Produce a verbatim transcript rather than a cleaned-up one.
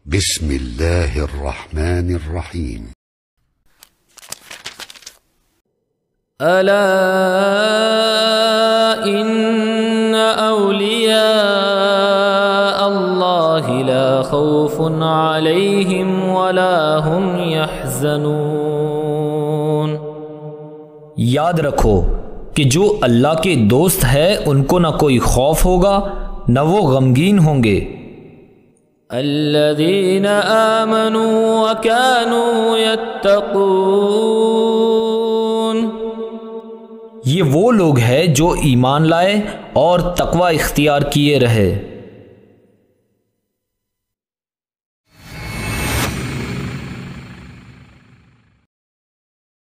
बिस्मिल्लाहिर्रहमानिर्रहीम। अला इन्न औलिया अल्लाहि ला खौफुन अलैहिम वला हुम यहज़नून। याद रखो कि जो अल्लाह के दोस्त है उनको न कोई खौफ होगा न वो गमगीन होंगे। अल्लज़ीना आमनू व कानू यत्तक़ून। ये वो लोग हैं जो ईमान लाए और तकवा इख्तियार किए रहे।